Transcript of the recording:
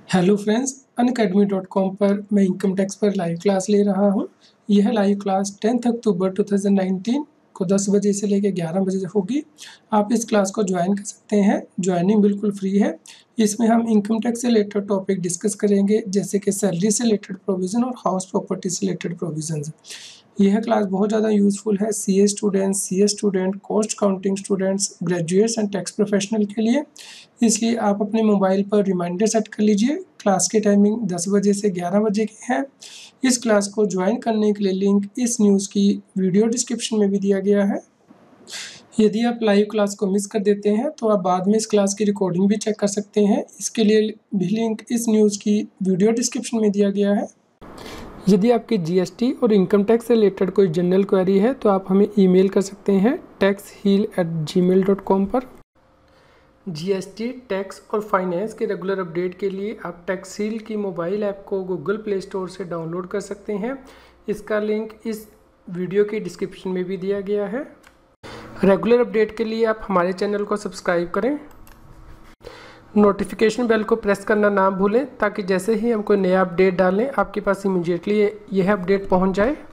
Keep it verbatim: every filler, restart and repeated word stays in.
Hello friends, Unacademy dot com पर मैं income tax पर लाइव क्लास ले रहा हूं। यह लाइव क्लास टेंथ अक्टूबर दो हज़ार उन्नीस को दस बजे से लेकर ग्यारह बजे तक होगी। आप इस क्लास को ज्वाइन कर सकते हैं। ज्वाइनिंग बिल्कुल फ्री है। इसमें हम इनकम टैक्स से रिलेटेड टॉपिक डिस्कस करेंगे, जैसे कि सैलरी से रिलेटेड प्रोविज़न और हाउस प्रॉपर्टी से रिलेटेड प्रोविजंस। यह क्लास बहुत ज़्यादा यूज़फुल है C A students, C A student, cost counting students, graduates and tax professional के लिए। इसलिए आप अपने मोबाइल पर रिमाइंडर सेट कर लीजिए। क्लास की टाइमिंग दस बजे से ग्यारह बजे की है। इस क्लास को ज्वाइन करने के लिए लिंक इस न्यूज़ की वीडियो डिस्क्रिप्शन में भी दिया गया है। यदि आप लाइव क्लास को मिस कर देते हैं तो आप बाद में इस क्लास की रिकॉर्डिंग भी चेक कर सकते हैं। इसके लिए भी लिंक इस न्यूज़ की वीडियो डिस्क्रिप्शन में दिया गया है। यदि आपकी जीएसटी और इनकम टैक्स से रिलेटेड कोई जनरल क्वेरी है तो आप हमें ईमेल कर सकते हैं tax heal at Gmail dot com पर। जीएसटी, टैक्स और फाइनेंस के रेगुलर अपडेट के लिए आप टैक्स हील की मोबाइल ऐप को गूगल प्ले स्टोर से डाउनलोड कर सकते हैं। इसका लिंक इस वीडियो की डिस्क्रिप्शन में भी दिया गया है। रेगुलर अपडेट के लिए आप हमारे चैनल को सब्सक्राइब करें। नोटिफिकेशन बेल को प्रेस करना ना भूलें, ताकि जैसे ही हम कोई नया अपडेट डालें आपके पास इमीडिएटली यह अपडेट पहुंच जाए।